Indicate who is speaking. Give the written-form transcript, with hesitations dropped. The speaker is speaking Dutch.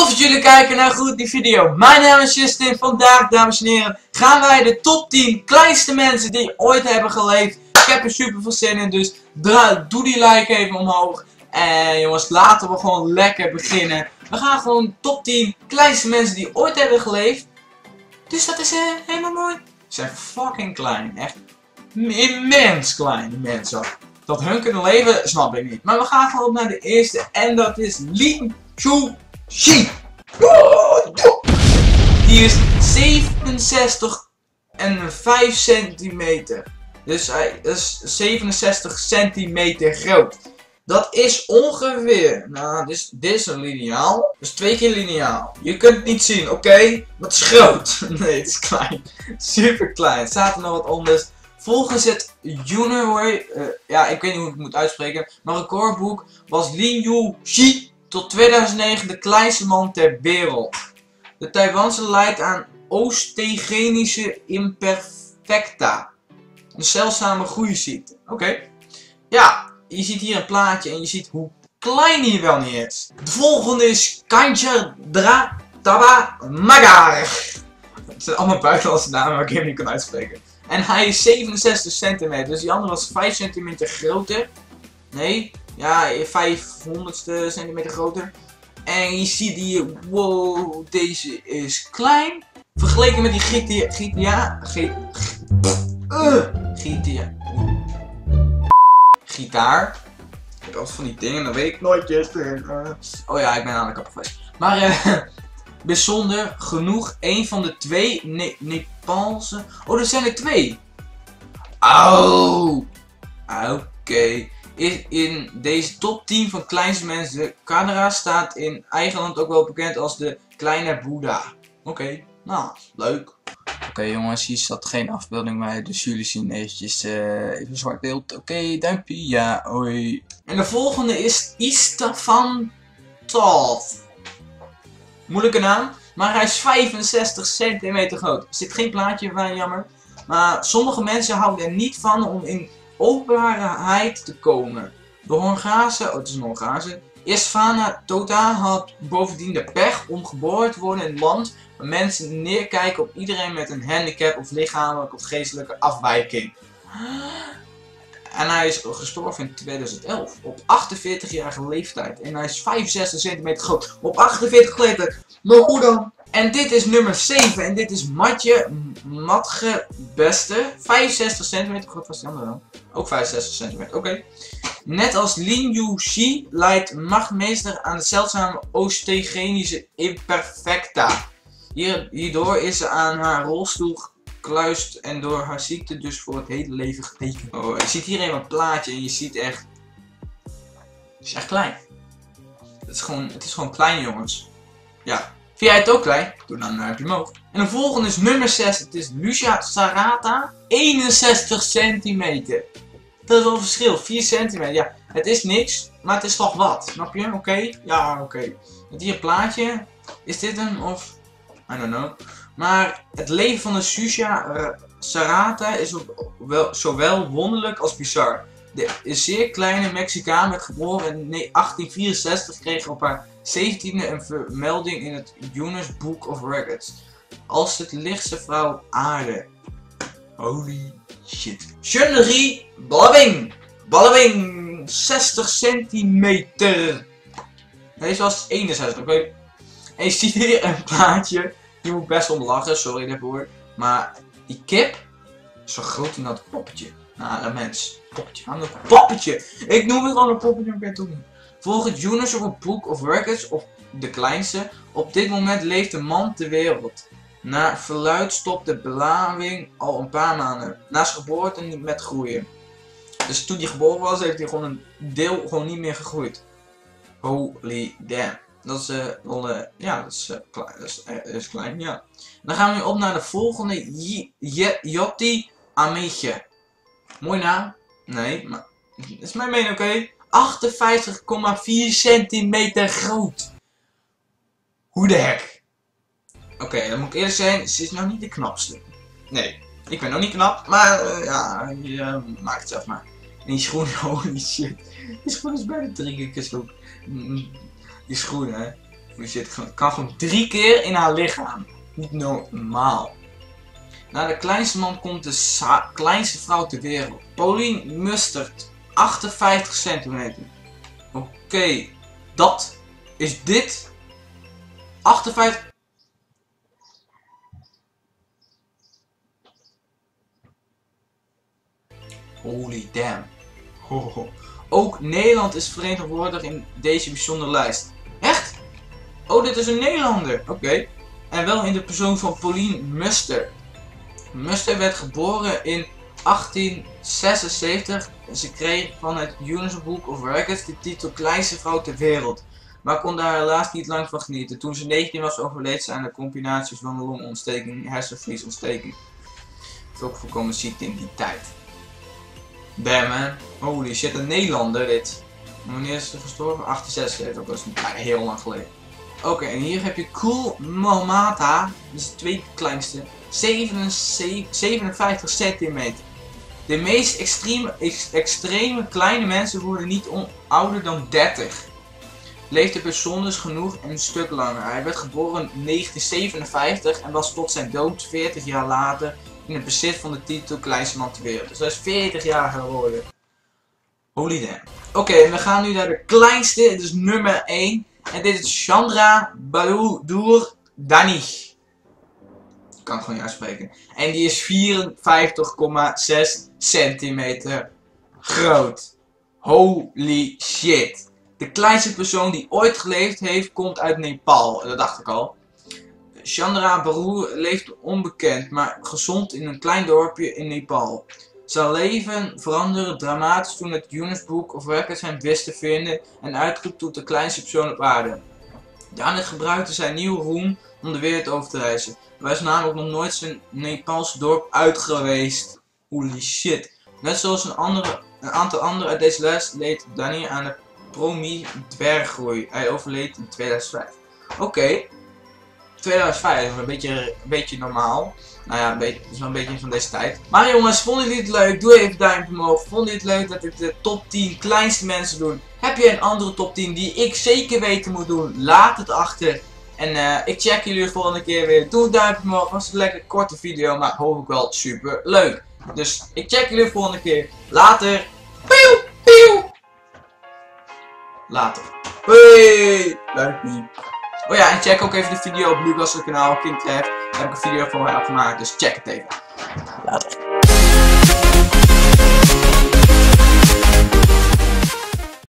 Speaker 1: Tof dat jullie kijken naar die video. Mijn naam is Justin. Vandaag, dames en heren, gaan wij de top 10 kleinste mensen die ooit hebben geleefd. Ik heb er super veel zin in, dus doe die like even omhoog. En jongens, laten we gewoon lekker beginnen. We gaan gewoon top 10 kleinste mensen die ooit hebben geleefd. Dus dat is helemaal mooi. Ze zijn fucking klein. Echt immens klein, die mensen. Dat hun kunnen leven, snap ik niet. Maar we gaan gewoon naar de eerste. En dat is Lin Chu-Xi. Die is 67 en 5 centimeter. Dus hij is 67 centimeter groot. Dat is ongeveer, nou dit is een liniaal, dus 2 keer liniaal. Je kunt het niet zien, oké? Maar het is groot. Nee, het is klein. Super klein. Er staat er nog wat onder. Volgens het Uniway, ja ik weet niet hoe ik het moet uitspreken, maar recordboek was Lin Chu-Xi tot 2009 de kleinste man ter wereld. De Taiwanse lijdt aan osteogenische imperfecta. Een zeldzame groeiziekte. Oké. Ja. Je ziet hier een plaatje en je ziet hoe klein hij wel niet is. De volgende is Kanchadra Tabamagar. Het zijn allemaal buitenlandse namen waar ik hem niet kan uitspreken. En hij is 67 centimeter, dus die andere was 5 centimeter groter. Nee, ja, 500ste centimeter groter. En je ziet hier, wow, deze is klein. Vergeleken met die gitaar. Ik heb altijd van die dingen, dan weet ik nooit. Oh ja, ik ben aan de kapper geweest. Maar bijzonder genoeg, een van de twee Nepalse. Oh, er zijn er 2. Oh, oké. In deze top 10 van kleinste mensen, Canada staat in eigen land ook wel bekend als de kleine Boeddha. Oké, nou, leuk. Oké jongens, hier staat geen afbeelding bij, dus jullie zien eventjes even zwart beeld. Oké, duimpje, ja, hoi. En de volgende is Istvan Toth. Moeilijke naam, maar hij is 65 centimeter groot. Er zit geen plaatje bij, jammer. Maar sommige mensen houden er niet van om in openbaarheid te komen. De Hongaarse, oh het is een Hongaarse, Istvana Tota had bovendien de pech om geboren te worden in een land waar mensen neerkijken op iedereen met een handicap of lichamelijke of geestelijke afwijking. En hij is gestorven in 2011 op 48-jarige leeftijd. En hij is 65 centimeter groot op 48 leeftijd. Maar hoe dan? En dit is nummer 7 en dit is Matge Beste. 65 centimeter groot was die andere dan. Ook 65 centimeter, oké. Net als Lin Chu-Xi lijdt Machtmeester aan de zeldzame osteogenische imperfecta. Hierdoor is ze aan haar rolstoel gekluist en door haar ziekte dus voor het hele leven getekend. Oh, je ziet hier even een plaatje en je ziet echt... Het is echt klein. Het is gewoon klein, jongens. Ja. Vind jij het ook klein? Doe dan een duimpje omhoog. En de volgende is nummer 6. Het is Lucia Sarata. 61 centimeter. Dat is wel een verschil. 4 centimeter. Ja, het is niks. Maar het is toch wat. Snap je? Oké. Ja, oké. Met hier een plaatje. Is dit hem of... I don't know. Maar het leven van de Lucia Sarata is zowel wonderlijk als bizar. De zeer kleine Mexicaan werd geboren in 1864 kreeg op haar 17e een vermelding in het Guinness Book of Records. Als het lichtste vrouw op aarde. Holy shit. Chun-Li Ballawing. 60 centimeter. Deze was 61, oké. En je ziet hier een plaatje. Je moet best om lachen, sorry daarvoor. Maar die kip is zo groot in dat poppetje. Nou, dat mens. Poppetje. Aan dat poppetje. Ik noem het gewoon een poppetje, maar ik weet het ook niet. Volgens Guinness Book of Records, of de kleinste, op dit moment leeft een man ter wereld. Naar verluidt stopt de belawing al een paar maanden. Na zijn geboorte niet met groeien. Dus toen hij geboren was, heeft hij gewoon een deel gewoon niet meer gegroeid. Holy damn. Dat is, ja, dat is klein, ja. Dan gaan we nu op naar de volgende. Joti Amiche. Mooi naam. Nee, maar dat is mijn mening, oké. 58,4 centimeter groot. Hoe de heck? Oké, dan moet ik eerlijk zijn, ze is nog niet de knapste. Nee, ik ben nog niet knap, maar ja, je maakt het zelf maar. En die schoenen, holy shit. Die schoenen is bijna 3 keer zo. Die schoenen, hè. Holy shit, het kan gewoon 3 keer in haar lichaam. Niet normaal. Na de kleinste man komt de kleinste vrouw ter wereld. Pauline Mustard. 58 centimeter. Oké, dat is dit. 58. Holy damn. Ho. Ook Nederland is vertegenwoordigd in deze bijzondere lijst. Echt? Oh, dit is een Nederlander. Oké. En wel in de persoon van Pauline Mustard. Mustard werd geboren in 1876 en ze kreeg van het Guinness Book of Records de titel kleinste vrouw ter wereld. Maar kon daar helaas niet lang van genieten. Toen ze 19 was overleed ze aan de combinaties van een longontsteking en hersenvliesontsteking. Veel voorkomen ziekte in die tijd. Damn man. Holy shit, een Nederlander dit. Wanneer is ze gestorven? 1876, dat is heel lang geleden. Oké, en hier heb je Cool Momata, dat is de tweede kleinste, 57 centimeter. De meest extreme kleine mensen worden niet ouder dan 30. Leefde bijzonders genoeg en een stuk langer. Hij werd geboren in 1957 en was tot zijn dood 40 jaar later in het bezit van de titel kleinste man ter wereld. Dus hij is 40 jaar geworden. Holy damn. Oké, en we gaan nu naar de kleinste, dit is nummer 1. En dit is Chandra Bahadur Dani. Kan ik gewoon niet uitspreken. En die is 54,6 centimeter groot. Holy shit. De kleinste persoon die ooit geleefd heeft, komt uit Nepal. Dat dacht ik al. Chandra Bahadur leeft onbekend, maar gezond in een klein dorpje in Nepal. Zijn leven veranderde dramatisch toen het Guinness Book of Records hem wist te vinden en uitroep tot de kleinste persoon op aarde. Daarna gebruikte zijn nieuwe roem om de wereld over te reizen. Hij is namelijk nog nooit zijn Nepalse dorp uit geweest. Holy shit. Net zoals een aantal anderen uit deze lijst leed Dani aan de promie-dwerggroei. Hij overleed in 2005. Oké. 2005 is een beetje normaal. Nou ja, het is wel een beetje van deze tijd. Maar jongens, vonden jullie het leuk? Doe even een duimpje omhoog. Vonden jullie het leuk dat ik de top 10 kleinste mensen doe? Heb je een andere top 10 die ik zeker weten moet doen? Laat het achter. En ik check jullie de volgende keer weer. Doe een duimpje omhoog. Was een lekker korte video, maar hoop ik wel super leuk. Dus ik check jullie de volgende keer. Later. Pieuw, pieuw. Later. Hey, duimpje. Oh ja, en check ook even de video op Lucas' kanaal, Kingcraft. Daar heb ik een video voor mij afgemaakt, dus check het even. Later.